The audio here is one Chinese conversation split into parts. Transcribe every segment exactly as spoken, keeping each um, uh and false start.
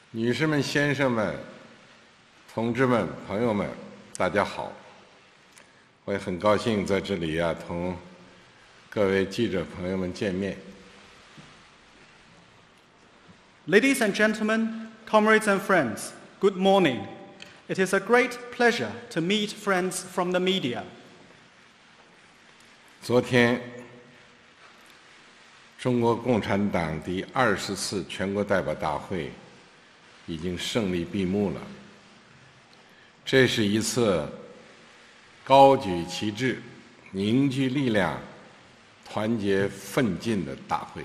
女士们、先生们、同志们、朋友们，大家好！我也很高兴在这里啊，同各位记者朋友们见面。 Ladies and gentlemen, comrades and friends, good morning. It is a great pleasure to meet friends from the media. 昨天，中国共产党第二十次全国代表大会已经胜利闭幕了。这是一次高举旗帜、凝聚力量、团结奋进的大会。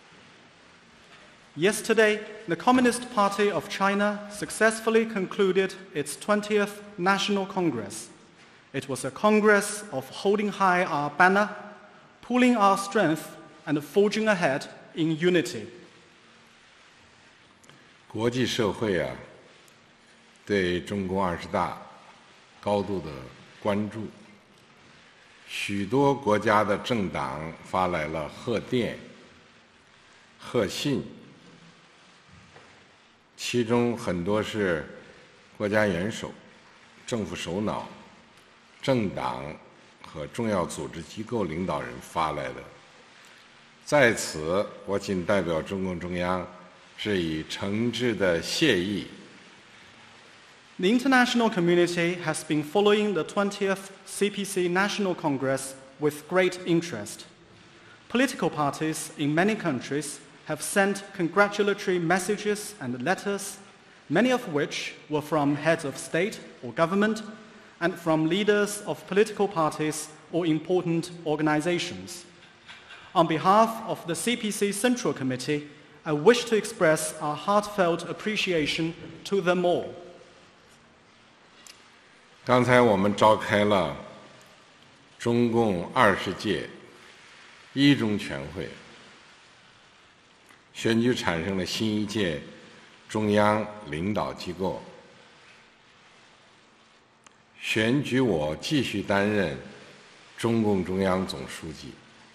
Yesterday, the Communist Party of China successfully concluded its twentieth National Congress. It was a congress of holding high our banner, pooling our strength, and forging ahead in unity. 国际社会啊，对中共二十大高度的关注，许多国家的政党发来了贺电、贺信，其中很多是国家元首、政府首脑、政党和重要组织机构领导人发来的。在此，我仅代表中共中央致以诚挚的谢意。 The international community has been following the twentieth C P C National Congress with great interest. Political parties in many countries have sent congratulatory messages and letters, many of which were from heads of state or government and from leaders of political parties or important organizations. On behalf of the C P C Central Committee, I wish to express our heartfelt appreciation to them all. 刚才我们召开了中共二十届一中全会，选举产生了新一届中央领导机构，选举我继续担任中共中央总书记。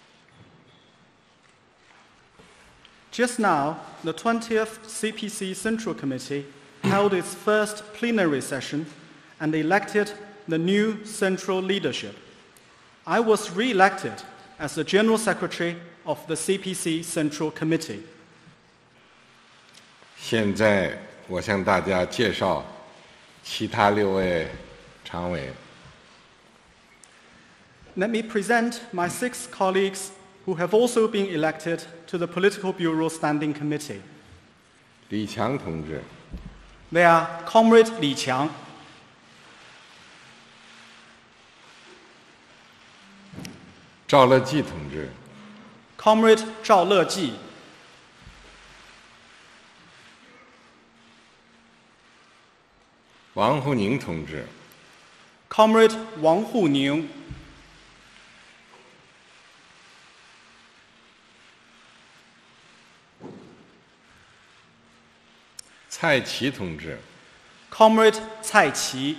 Just now, the twentieth C P C Central Committee held its first plenary session and elected the new central leadership. I was re-elected as the General Secretary of the C P C Central Committee. 现在我向大家介绍其他六位常委。 Let me present my six colleagues who have also been elected to the Political Bureau Standing Committee. 李强同志， They are Comrade Li Qiang, 赵乐际同志， Comrade Zhao Leji, 王沪宁同志， Comrade Wang Huning, 蔡奇同志， Comrade Cai Qi,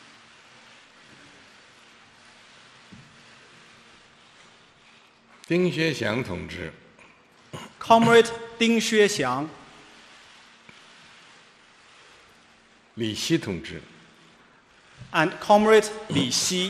丁薛祥同志， Comrade Ding Xuexiang, 李希同志， and Comrade Li Xi.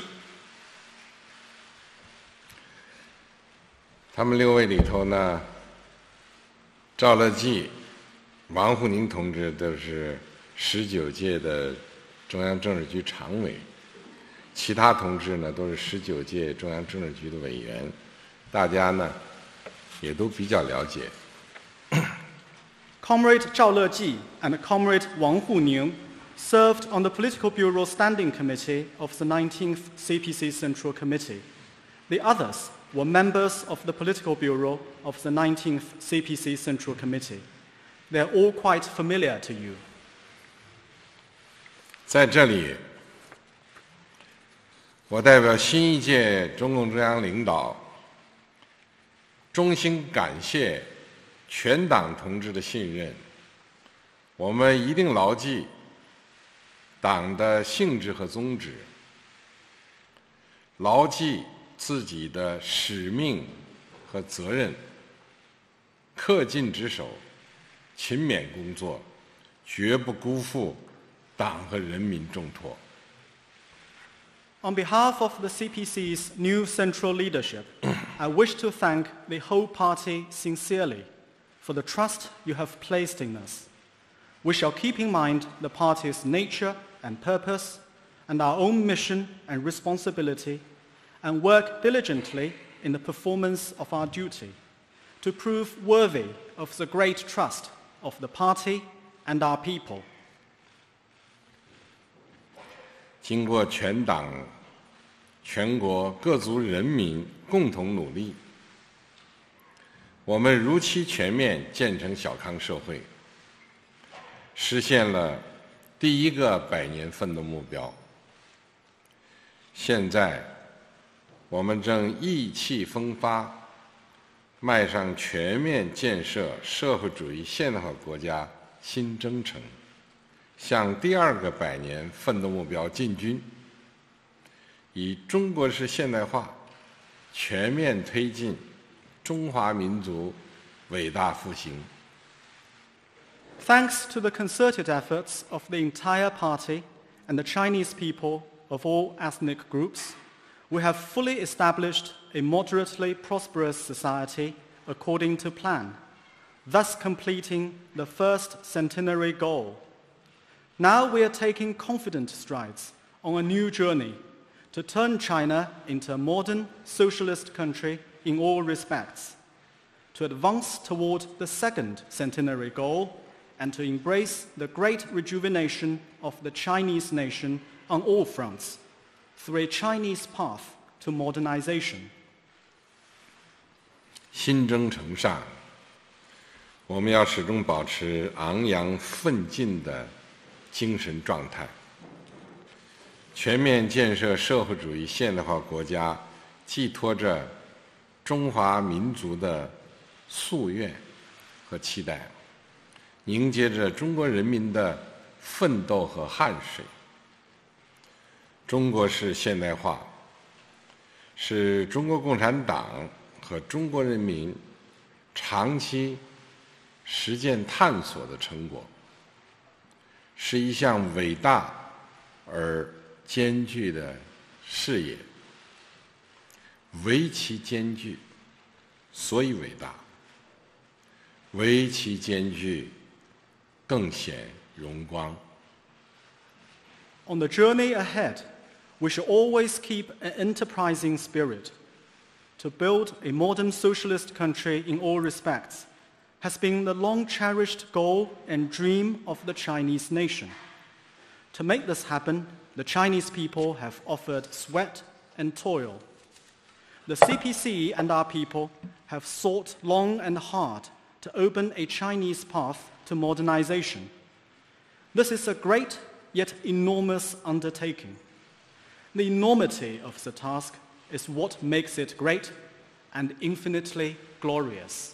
他们六位里头呢，赵乐际、王沪宁同志都是十九届的中央政治局常委，其他同志呢都是十九届中央政治局的委员，大家呢也都比较了解。 Comrade Zhao Leji and Comrade Wang Huning served on the Political Bureau Standing Committee of the nineteenth C P C Central Committee. The others were members of the Political Bureau of the nineteenth C P C Central Committee. They are all quite familiar to you. 在这里，我代表新一届中共中央领导，衷心感谢全党同志的信任。我们一定牢记党的性质和宗旨，牢记自己的使命和责任，恪尽职守，勤勉工作， 绝不辜负党和人民重托。 On behalf of the C P C's new central leadership, I wish to thank the whole party sincerely for the trust you have placed in us. We shall keep in mind the party's nature and purpose and our own mission and responsibility, and work diligently in the performance of our duty to prove worthy of the great trust of the party and our people. 经过全党、全国各族人民共同努力，我们如期全面建成小康社会，实现了第一个百年奋斗目标。现在，我们正意气风发，迈上全面建设社会主义现代化国家新征程，向第二个百年奋斗目标进军，以中国式现代化全面推进中华民族伟大复兴。 Thanks to the concerted efforts of the entire party and the Chinese people of all ethnic groups, we have fully established a moderately prosperous society according to plan, thus completing the first centenary goal. Now we are taking confident strides on a new journey to turn China into a modern socialist country in all respects, to advance toward the second centenary goal, and to embrace the great rejuvenation of the Chinese nation on all fronts, through a Chinese path to modernization. 新征程上，我们要始终保持昂扬奋进的精神状态，全面建设社会主义现代化国家，寄托着中华民族的夙愿和期待，凝结着中国人民的奋斗和汗水。中国式现代化是中国共产党和中国人民长期实践探索的成果，是一项伟大而艰巨的事业。唯其艰巨，所以伟大；唯其艰巨，更显荣光。 On the journey ahead, we should always keep an enterprising spirit. To build a modern socialist country in all respects has been the long-cherished goal and dream of the Chinese nation. To make this happen, the Chinese people have offered sweat and toil. The C P C and our people have sought long and hard to open a Chinese path to modernization. This is a great yet enormous undertaking. The enormity of the task is what makes it great and infinitely glorious.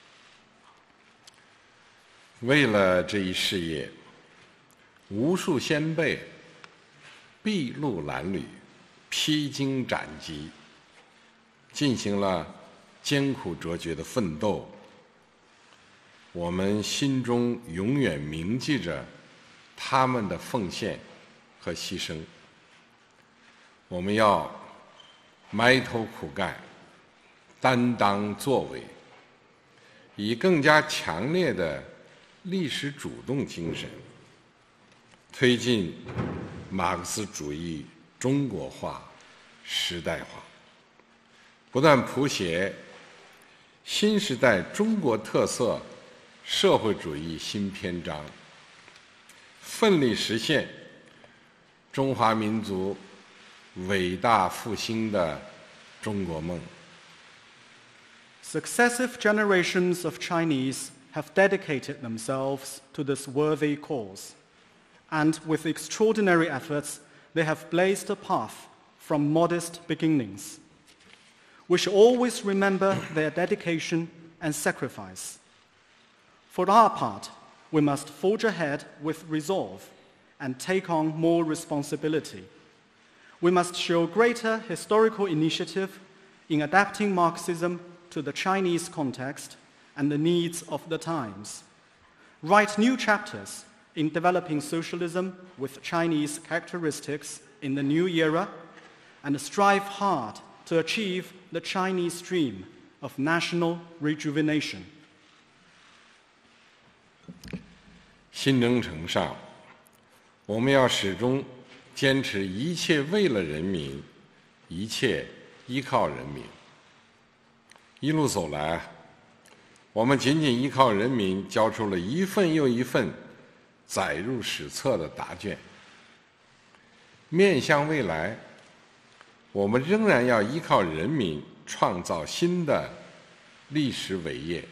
为了这一事业，无数先辈筚路蓝缕、披荆斩棘，进行了艰苦卓绝的奋斗。我们心中永远铭记着他们的奉献和牺牲。我们要埋头苦干，担当作为，以更加强烈的历史主动精神，推进马克思主义中国化、时代化，不断谱写新时代中国特色社会主义新篇章，奋力实现中华民族伟大复兴的中国梦。 Successive generations of Chinese have dedicated themselves to this worthy cause, and with extraordinary efforts, they have blazed a path from modest beginnings. We should always remember their dedication and sacrifice. For our part, we must forge ahead with resolve and take on more responsibility. We must show greater historical initiative in adapting Marxism to the Chinese context and the needs of the times. Write new chapters in developing socialism with Chinese characteristics in the new era and strive hard to achieve the Chinese dream of national rejuvenation. 新征程上，我们要始终坚持一切为了人民，一切依靠人民。一路走来，我们仅仅依靠人民，交出了一份又一份载入史册的答卷。面向未来，我们仍然要依靠人民，创造新的历史伟业。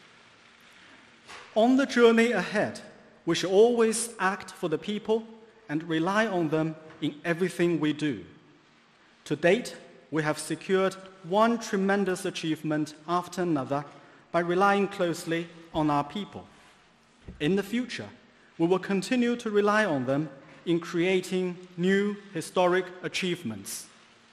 On the journey ahead, we should always act for the people and rely on them in everything we do. To date, we have secured one tremendous achievement after another by relying closely on our people. In the future, we will continue to rely on them in creating new historic achievements.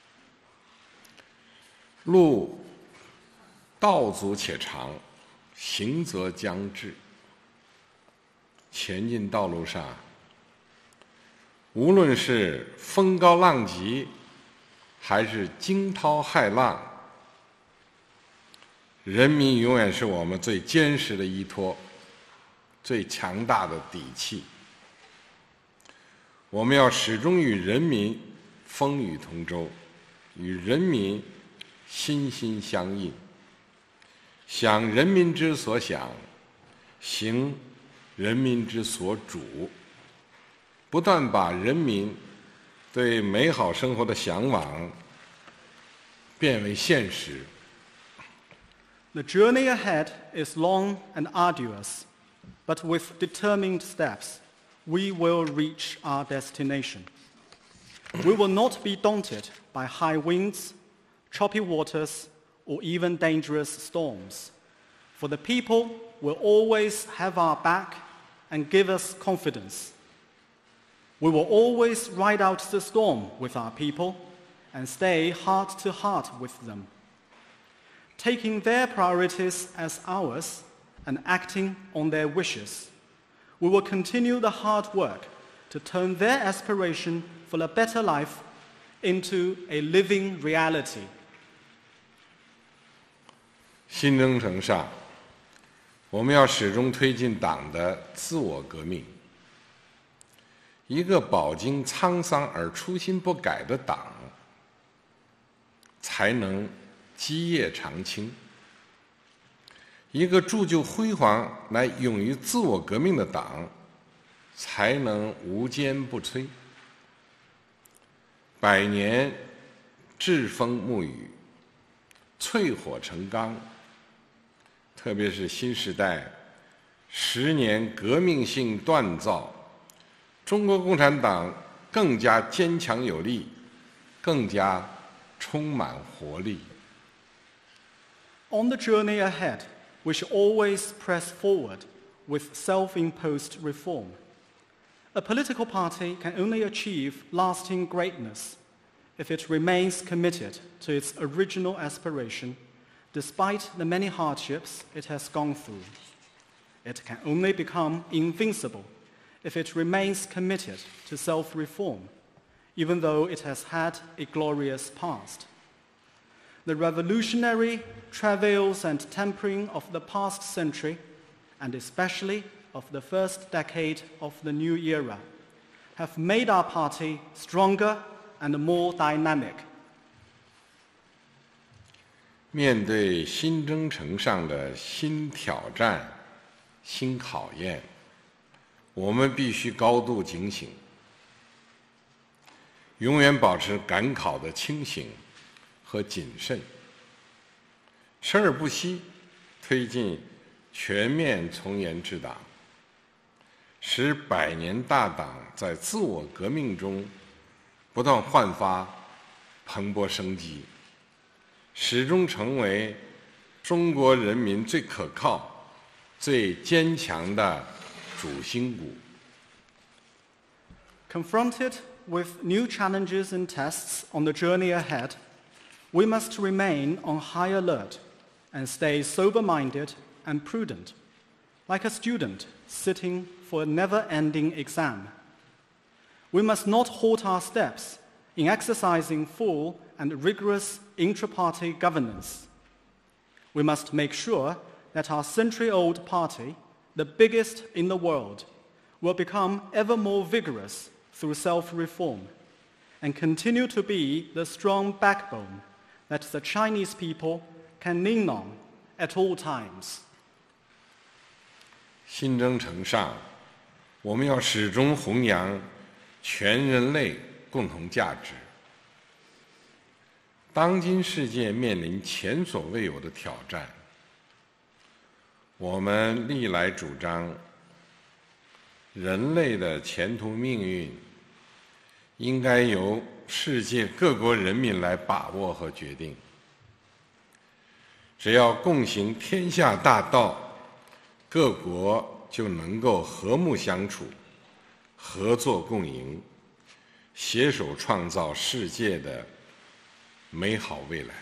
路道阻且长，行则将至。前进道路上，无论是风高浪急，还是惊涛骇浪，人民永远是我们最坚实的依托，最强大的底气。我们要始终与人民风雨同舟，与人民心心相印，想人民之所想，行人民之所主，不断把人民对美好生活的向往变为现实。 The journey ahead is long and arduous, but with determined steps, we will reach our destination. We will not be daunted by high winds, choppy waters, or even dangerous storms, for the people will always have our back and give us confidence. We will always ride out the storm with our people and stay heart to heart with them. Taking their priorities as ours and acting on their wishes, we will continue the hard work to turn their aspiration for a better life into a living reality. 新征程上，我们要始终推进党的自我革命。一个饱经沧桑而初心不改的党，才能基业长青。一个铸就辉煌来勇于自我革命的党，才能无坚不摧。百年栉风沐雨，淬火成钢。特别是新时代十年革命性锻造，中国共产党更加坚强有力，更加充满活力。 On the journey ahead, we should always press forward with self-imposed reform. A political party can only achieve lasting greatness if it remains committed to its original aspiration, despite the many hardships it has gone through. It can only become invincible if it remains committed to self-reform, even though it has had a glorious past. The revolutionary travails and tempering of the past century, and especially of the first decade of the new era, have made our party stronger and more dynamic. 面对新征程上的新挑战、新考验，我们必须高度警醒，永远保持赶考的清醒和谨慎，生而不息，推进全面从严治党，使百年大党在自我革命中不断焕发蓬勃生机，始终成为中国人民最可靠、最坚强的主心骨。 Confronted with new challenges and tests on the journey ahead, we must remain on high alert and stay sober-minded and prudent, like a student sitting for a never-ending exam. We must not halt our steps in exercising full and rigorous intra-party governance. We must make sure that our century-old party, the biggest in the world, will become ever more vigorous through self-reform and continue to be the strong backbone that the Chinese people can lean on at all times. 新征程上，我们要始终弘扬全人类共同价值。当今世界面临前所未有的挑战，我们历来主张，人类的前途命运应该由世界各国人民来把握和决定。只要共行天下大道，各国就能够和睦相处，合作共赢，携手创造世界的美好未来。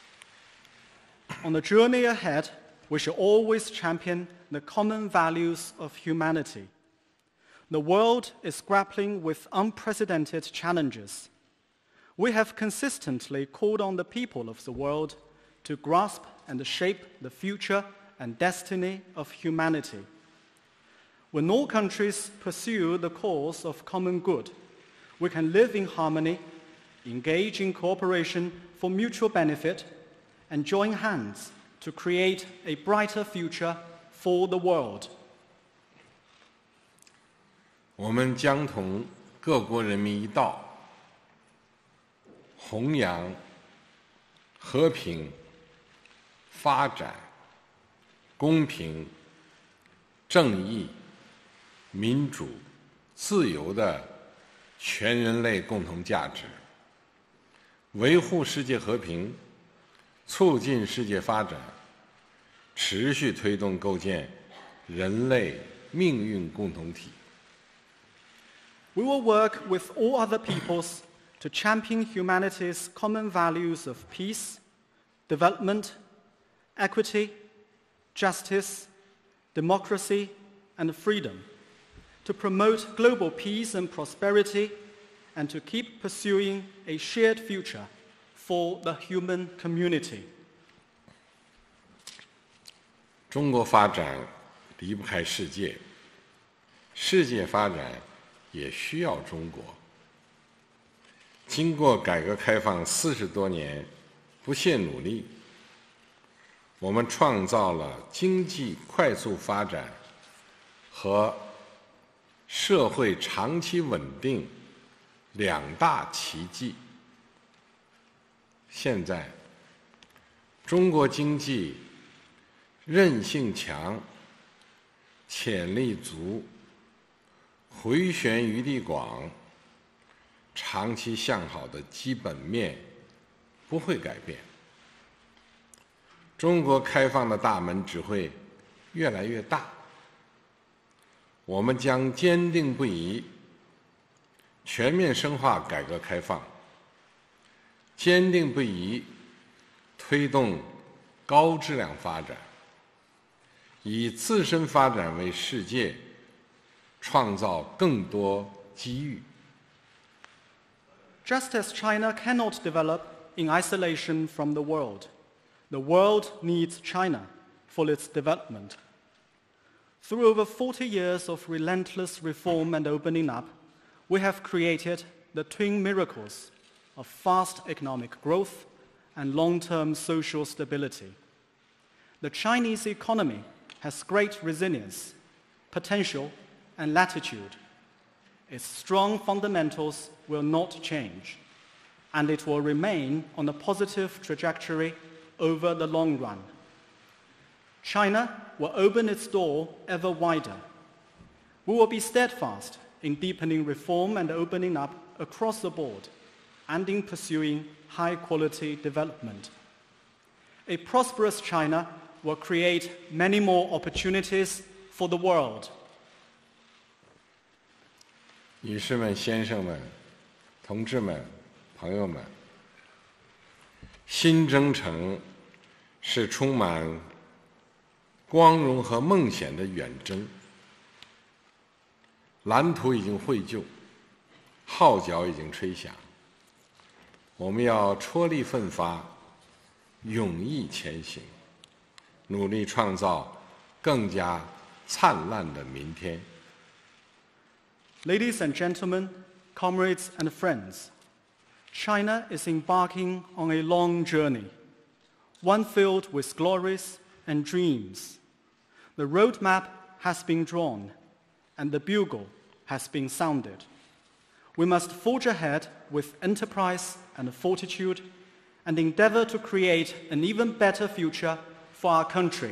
On the journey ahead, we shall always champion the common values of humanity. The world is grappling with unprecedented challenges. We have consistently called on the people of the world to grasp and shape the future and destiny of humanity. When all countries pursue the cause of common good, we can live in harmony, engage in cooperation for mutual benefit, and join hands to create a brighter future for the world. 我们将同各国人民一道，弘扬和平、发展、公平、正义、民主、自由的全人类共同价值，维护世界和平，促进世界发展，持续推动构建人类命运共同体。 We will work with all other peoples to champion humanity's common values of peace, development, equity, justice, democracy, and freedom, to promote global peace and prosperity, and to keep pursuing a shared future for the human community. 中国发展离不开世界，世界发展也需要中国。经过改革开放四十多年不懈努力，我们创造了经济快速发展和社会长期稳定两大奇迹。现在，中国经济韧性强、潜力足、回旋余地广、长期向好的基本面不会改变。中国开放的大门只会越来越大。我们将坚定不移全面深化改革开放，坚定不移推动高质量发展，以自身发展为世界创造更多机遇。 Just as China cannot develop in isolation from the world, the world needs China for its development. Through over forty years of relentless reform and opening up, we have created the twin miracles of fast economic growth and long-term social stability. The Chinese economy has great resilience, potential, and latitude. Its strong fundamentals will not change, and it will remain on a positive trajectory over the long run. China will open its door ever wider. We will be steadfast in deepening reform and opening up across the board, and in pursuing high-quality development. A prosperous China will create many more opportunities for the world. 女士们、先生们、同志们、朋友们，新征程是充满光荣和梦想的远征。 蓝图已经绘就，号角已经吹响。我们要踔厉奋发，勇毅前行，努力创造更加灿烂的明天。 Ladies and gentlemen, comrades and friends, China is embarking on a long journey, one filled with glories and dreams. The roadmap has been drawn, and the bugle has been sounded. We must forge ahead with enterprise and fortitude, and endeavor to create an even better future for our country.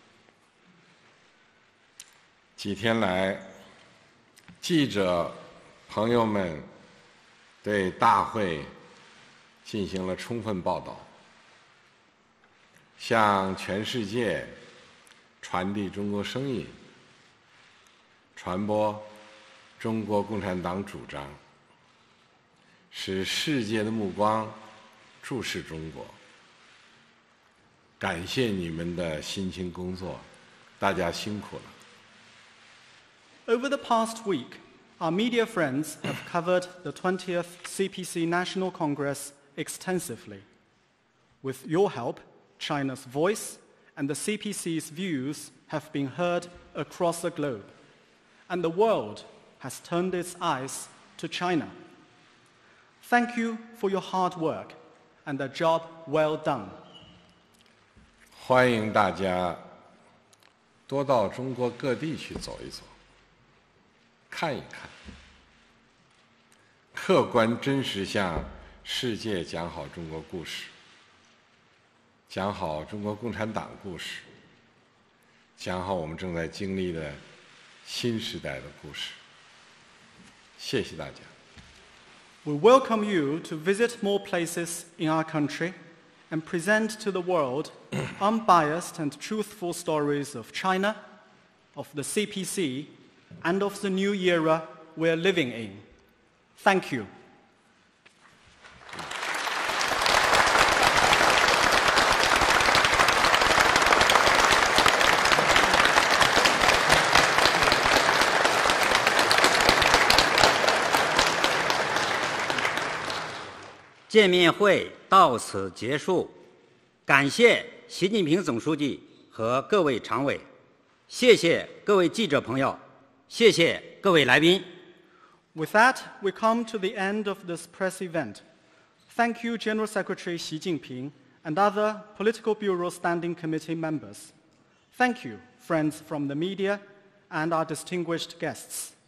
几天来，记者朋友们对大会进行了充分报道，向全世界传递中国声音，传播中国共产党主张，使世界的目光注视中国。感谢你们的辛勤工作，大家辛苦了。 Over the past week, our media friends have covered the twentieth C P C National Congress extensively. With your help, China's voice and the C P C's views have been heard across the globe, and the world has turned its eyes to China. Thank you for your hard work and a job well done. 欢迎大家多到中国各地去走一走，看一看，客观真实向世界讲好中国故事，讲好中国共产党故事，讲好我们正在经历的新时代的故事。谢谢大家。 We welcome you to visit more places in our country and present to the world unbiased and truthful stories of China, of the C P C, and of the new era we're living in. Thank you. 见面会到此结束，感谢习近平总书记和各位常委，谢谢各位记者朋友，谢谢各位来宾。 With that, we come to the end of this press event. Thank you, General Secretary Xi Jinping and other Political Bureau Standing Committee members. Thank you, friends from the media and our distinguished guests.